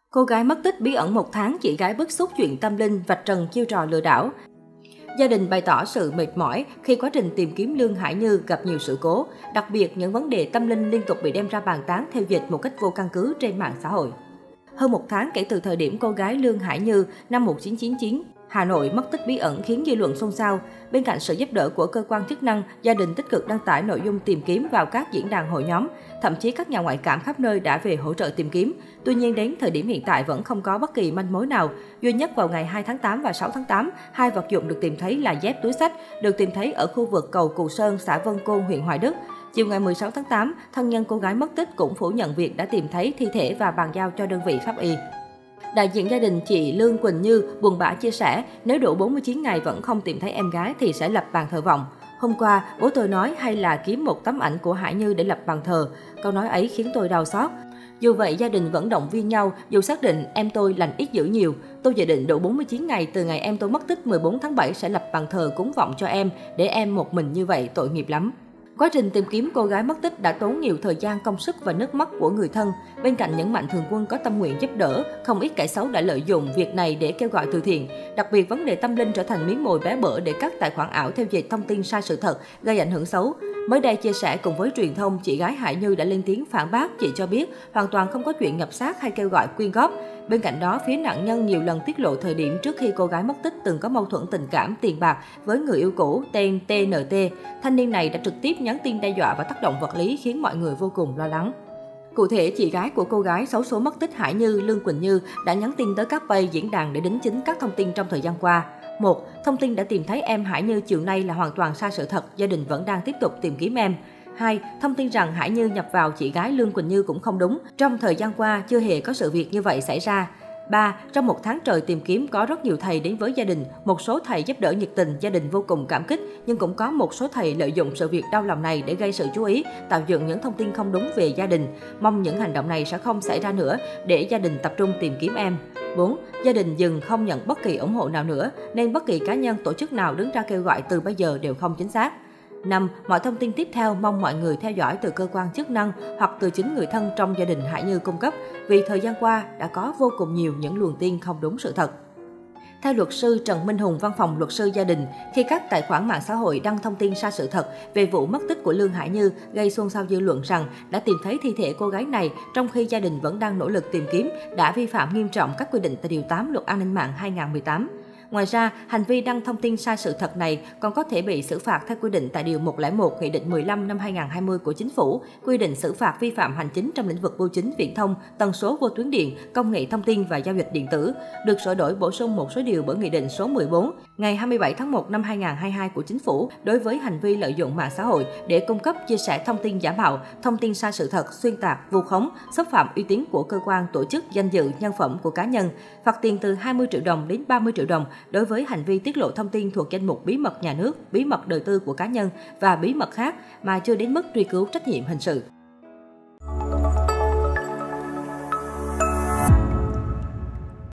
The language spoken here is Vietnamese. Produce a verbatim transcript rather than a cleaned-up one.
Cô gái mất tích bí ẩn một tháng, chị gái bức xúc chuyện tâm linh, vạch trần chiêu trò lừa đảo. Gia đình bày tỏ sự mệt mỏi khi quá trình tìm kiếm Lương Hải Như gặp nhiều sự cố, đặc biệt những vấn đề tâm linh liên tục bị đem ra bàn tán theo dệt một cách vô căn cứ trên mạng xã hội. Hơn một tháng kể từ thời điểm cô gái Lương Hải Như năm một nghìn chín trăm chín mươi chín, Hà Nội mất tích bí ẩn khiến dư luận xôn xao. Bên cạnh sự giúp đỡ của cơ quan chức năng, gia đình tích cực đăng tải nội dung tìm kiếm vào các diễn đàn hội nhóm. Thậm chí các nhà ngoại cảm khắp nơi đã về hỗ trợ tìm kiếm. Tuy nhiên đến thời điểm hiện tại vẫn không có bất kỳ manh mối nào. Duy nhất vào ngày hai tháng tám và sáu tháng tám, hai vật dụng được tìm thấy là dép túi xách, được tìm thấy ở khu vực cầu Cù Sơn, xã Vân Côn, huyện Hoài Đức. Chiều ngày mười sáu tháng tám, thân nhân cô gái mất tích cũng phủ nhận việc đã tìm thấy thi thể và bàn giao cho đơn vị pháp y. Đại diện gia đình chị Lương Quỳnh Như buồn bã chia sẻ, nếu đủ bốn mươi chín ngày vẫn không tìm thấy em gái thì sẽ lập bàn thờ vọng. Hôm qua, bố tôi nói hay là kiếm một tấm ảnh của Hải Như để lập bàn thờ. Câu nói ấy khiến tôi đau xót. Dù vậy, gia đình vẫn động viên nhau, dù xác định em tôi lành ít dữ nhiều. Tôi dự định đủ bốn mươi chín ngày từ ngày em tôi mất tích mười bốn tháng bảy sẽ lập bàn thờ cúng vọng cho em, để em một mình như vậy tội nghiệp lắm. Quá trình tìm kiếm cô gái mất tích đã tốn nhiều thời gian, công sức và nước mắt của người thân. Bên cạnh những mạnh thường quân có tâm nguyện giúp đỡ, không ít kẻ xấu đã lợi dụng việc này để kêu gọi từ thiện. Đặc biệt, vấn đề tâm linh trở thành miếng mồi bé bở để các tài khoản ảo theo dệt thông tin sai sự thật, gây ảnh hưởng xấu. Mới đây chia sẻ cùng với truyền thông, chị gái Hải Như đã lên tiếng phản bác. Chị cho biết hoàn toàn không có chuyện nhập xác hay kêu gọi quyên góp. Bên cạnh đó, phía nạn nhân nhiều lần tiết lộ thời điểm trước khi cô gái mất tích từng có mâu thuẫn tình cảm, tiền bạc với người yêu cũ tên tê en tê. Thanh niên này đã trực tiếp nhắn tin đe dọa và tác động vật lý khiến mọi người vô cùng lo lắng. Cụ thể, chị gái của cô gái xấu số mất tích Hải Như, Lương Quỳnh Như đã nhắn tin tới các page diễn đàn để đính chính các thông tin trong thời gian qua. một. Thông tin đã tìm thấy em Hải Như chiều nay là hoàn toàn sai sự thật, gia đình vẫn đang tiếp tục tìm kiếm em. hai. Thông tin rằng Hải Như nhập vào chị gái Lương Quỳnh Như cũng không đúng. Trong thời gian qua, chưa hề có sự việc như vậy xảy ra. ba. Trong một tháng trời tìm kiếm có rất nhiều thầy đến với gia đình. Một số thầy giúp đỡ nhiệt tình, gia đình vô cùng cảm kích. Nhưng cũng có một số thầy lợi dụng sự việc đau lòng này để gây sự chú ý, tạo dựng những thông tin không đúng về gia đình. Mong những hành động này sẽ không xảy ra nữa để gia đình tập trung tìm kiếm em. bốn. Gia đình dừng không nhận bất kỳ ủng hộ nào nữa, nên bất kỳ cá nhân, tổ chức nào đứng ra kêu gọi từ bây giờ đều không chính xác. năm. Mọi thông tin tiếp theo mong mọi người theo dõi từ cơ quan chức năng hoặc từ chính người thân trong gia đình Hải Như cung cấp, vì thời gian qua đã có vô cùng nhiều những luồng tin không đúng sự thật. Theo luật sư Trần Minh Hùng, văn phòng luật sư gia đình, khi các tài khoản mạng xã hội đăng thông tin sai sự thật về vụ mất tích của Lương Hải Như gây xôn xao dư luận rằng đã tìm thấy thi thể cô gái này trong khi gia đình vẫn đang nỗ lực tìm kiếm, đã vi phạm nghiêm trọng các quy định tại Điều tám Luật An ninh mạng hai nghìn không trăm mười tám. Ngoài ra, hành vi đăng thông tin sai sự thật này còn có thể bị xử phạt theo quy định tại Điều một không một Nghị định mười lăm năm hai nghìn không trăm hai mươi của Chính phủ, quy định xử phạt vi phạm hành chính trong lĩnh vực bưu chính viễn thông, tần số vô tuyến điện, công nghệ thông tin và giao dịch điện tử, được sửa đổi bổ sung một số điều bởi Nghị định số mười bốn ngày hai mươi bảy tháng một năm hai nghìn không trăm hai mươi hai của Chính phủ đối với hành vi lợi dụng mạng xã hội để cung cấp, chia sẻ thông tin giả mạo, thông tin sai sự thật, xuyên tạc, vu khống, xúc phạm uy tín của cơ quan, tổ chức, danh dự, nhân phẩm của cá nhân, phạt tiền từ hai mươi triệu đồng đến ba mươi triệu đồng đối với hành vi tiết lộ thông tin thuộc danh mục bí mật nhà nước, bí mật đời tư của cá nhân và bí mật khác mà chưa đến mức truy cứu trách nhiệm hình sự.